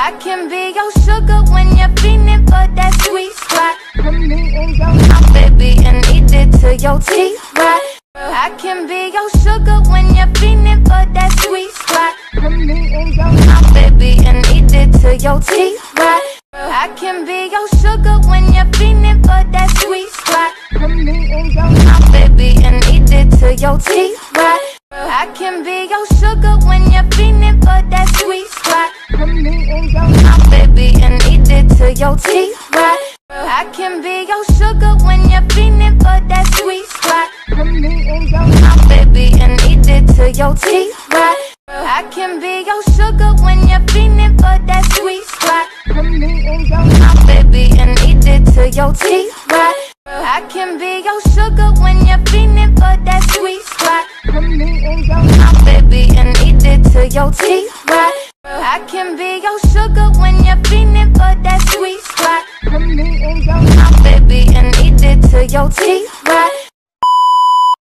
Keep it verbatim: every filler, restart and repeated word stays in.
I can be your sugar when you're feeling for that sweet spot. Put me in your mouth, baby, and eat it till your teeth rot. I can be your sugar when you're feeling for that sweet spot. Put me in your mouth, baby, and eat it till your teeth rot. I can be your sugar when you're feeling for that sweet spot. Put me in your mouth, baby, and eat it till your teeth rot. I can be your sugar when you're feeling for that sweet spot. Put me in your mouth, baby, and eat it till your teeth rot. I can be your sugar when you're feeling for that sweet spot. Put me in your mouth, baby, and eat it till your teeth rot. I can be your sugar when you're feeling for that sweet spot. Put me in your mouth, baby, and eat it till your teeth rot. I can be your sugar when you're feeling for that sweet spot. Put me in your mouth, baby, and eat it till your teeth rot. I can be your sugar when you're feeling for that sweet spot. Put me in your mouth, baby, and eat it till your teeth